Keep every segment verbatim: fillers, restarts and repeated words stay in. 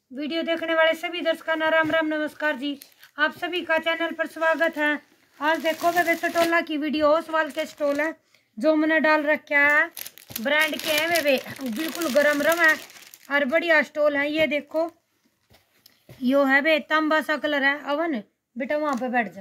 Video देखने वाले सभी दर्शकों का राम राम नमस्कार जी। आप सभी का चैनल पर स्वागत है। आज देखो वे स्टोला की वीडियो ओसवाल के स्टॉल है जो मैंने डाल रखा है। ब्रांड के हैं वे वे बिल्कुल गरम रम है और बढ़िया स्टॉल है। ये देखो यो है वे तांबा सा कलर है। अवन बेटा वहां पे बैठ जा।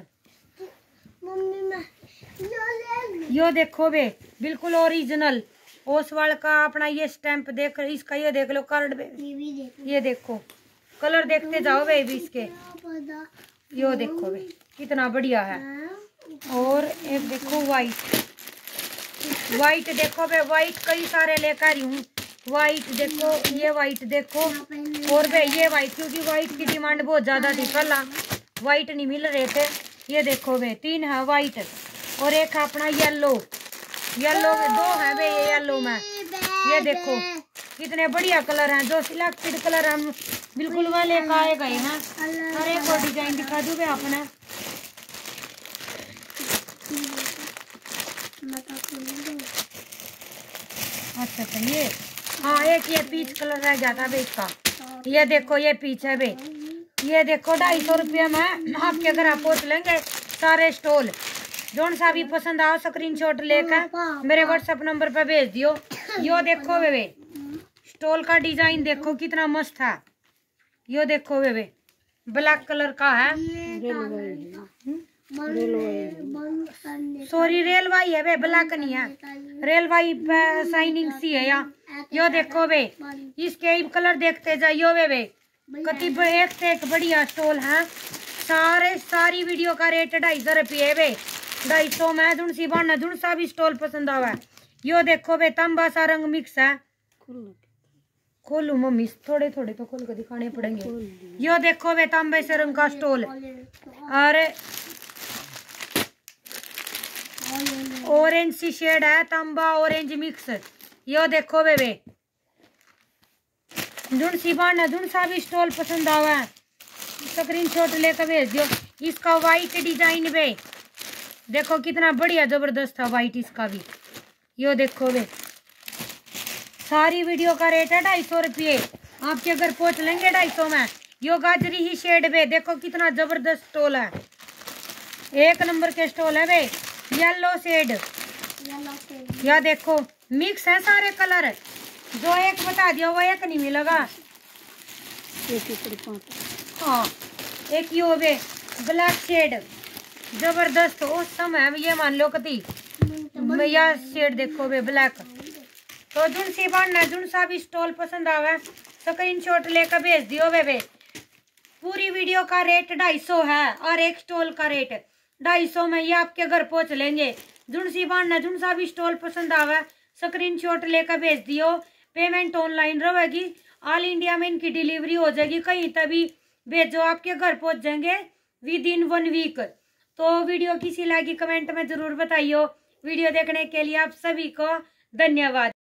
यो देखो वे बिल्कुल ओरिजिनल ओसवाल का अपना ये स्टैंप देख इसका ये देख लो कार्ड पे ये देखो कलर देखते जाओ वे भी इसके। यो देखो वे कितना बढ़िया है। और एक देखो वाइट वाइट देखो वे वाइट कई सारे लेकर आई हूँ। वाइट देखो ये वाइट देखो और वे ये वाइट क्योंकि वाइट की डिमांड बहुत ज्यादा थी पहला वाइट नहीं मिल रहे थे। ये देखो वे तीन है वाइट और एक है अपना येलो येलो में दो है वे ये येलो में। ये देखो कितने बढ़िया कलर हैं जो सिलेक्टेड कलर हम बिल्कुल वाले का आए गए हैं। हर एक को डिजाइन दिखा दूँ वे अपने। अच्छा तो ये हाँ एक ये पीच कलर रह गया था इसका। ये देखो ये पीच है वे। ये देखो ढाई सौ रुपया में आपके घर आप पहुँच लेंगे सारे स्टॉल। जोन सा भी पसंद आओ स्क्रीनशॉट लेकर मेरे व्हाट्सएप नंबर पर भेज दियो। यो देखो वे वे स्टॉल का डिजाइन देखो कितना मस्त है। यो देखो वे वे ब्लैक कलर का है। सॉरी रेलवाई है वे ब्लैक नहीं है रेलवाई शाइनिंग सी है यहाँ। यो देखो वे इसके कलर देखते जाइयो वे वे कति एक से एक बढ़िया स्टॉल है। सारे सारी वीडियो का रेट ढाई सौ रुपये वे ढाई सौ में जुन सी बाना जुन सा भी स्टॉल पसंद आवा। यो देखो वे तांबा सा रंग मिक्स है। खोलू मम्मी थोड़े थोड़े तो खोल कर दिखाने पड़ेंगे। यो देखो वे तांबे से रंग का स्टॉल और ऑरेंज सी शेड है तांबा ऑरेंज मिक्स। यो देखो वे वे जुन सी बाना जुन सा भी स्टॉल पसंद आवा स्क्रीनशॉट लेकर भेज दियो। इसका वाइट डिजाइन वे देखो कितना बढ़िया जबरदस्त है वाइट इसका भी। यो देखो वे सारी वीडियो का रेट है ढाई सौ रुपये आपके घर पहुंच लेंगे ढाई सौ में। यो गाजरी ही शेड वे देखो कितना जबरदस्त स्टॉल है। एक नंबर के स्टॉल है वे येलो शेड। या देखो मिक्स है सारे कलर जो एक बता दिया वो एक नहीं मिलेगा। हाँ एक यो वे ब्लैक शेड जबरदस्त उस समय ये मान लो कति भैया शेड देखो वे ब्लैक। तो जुन सी बाना जुन सा भी स्टॉल पसंद आवे स्क्रीनशॉट लेकर भेज दियो वे वे। पूरी वीडियो का रेट ढाई सौ है और एक स्टॉल का रेट ढाई सौ में ये आपके घर पहुंच लेंगे। जुन सी बाना जुन सा भी स्टॉल पसंद आवे स्क्रीनशॉट लेकर भेज दियो। पेमेंट ऑनलाइन रहेगी ऑल इंडिया में इनकी डिलीवरी हो जाएगी। कहीं तभी भेजो आपके घर पहुंच जाएंगे विद इन वन वीक। तो वीडियो किसी लगी कमेंट में जरूर बताइयो। वीडियो देखने के लिए आप सभी को धन्यवाद।